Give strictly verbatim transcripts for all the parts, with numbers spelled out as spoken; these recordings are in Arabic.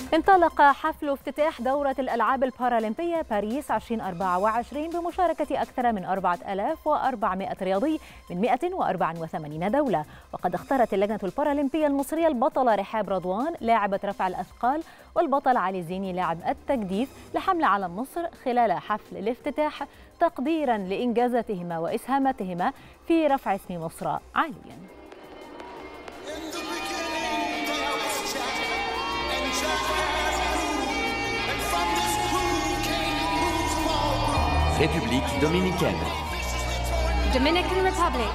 انطلق حفل افتتاح دورة الألعاب البارالمبية باريس ألفين وأربعة وعشرين بمشاركة أكثر من أربعة آلاف وأربعمائة رياضي من مئة وأربعة وثمانين دولة. وقد اختارت اللجنة البارالمبية المصرية البطلة رحاب رضوان لاعبة رفع الأثقال والبطل علي الزيني لاعب التجديف لحمل علم مصر خلال حفل الافتتاح تقديرا لإنجازاتهما وإسهاماتهما في رفع اسم مصر عاليا. République dominicaine. Dominican Republic.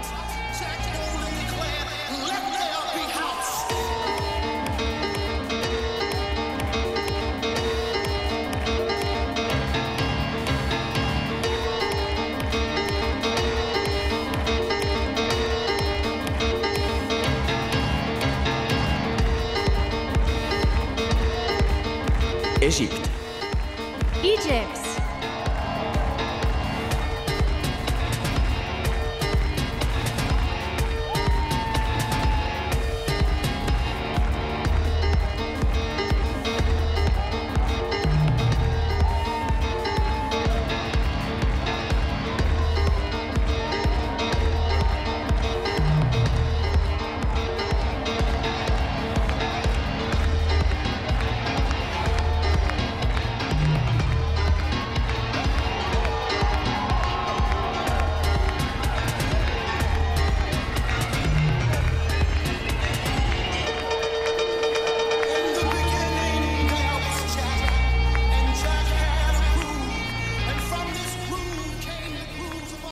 Égypte. Egypt.